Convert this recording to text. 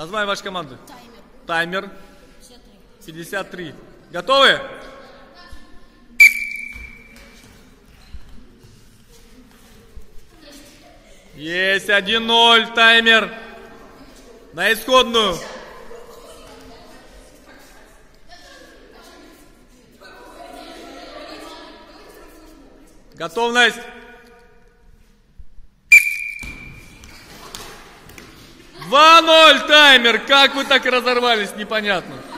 Название вашей команды. Таймер. 53. Готовы? Есть 1-0. Таймер. На исходную. Готовность. 2-0 таймер. Как вы так разорвались, непонятно.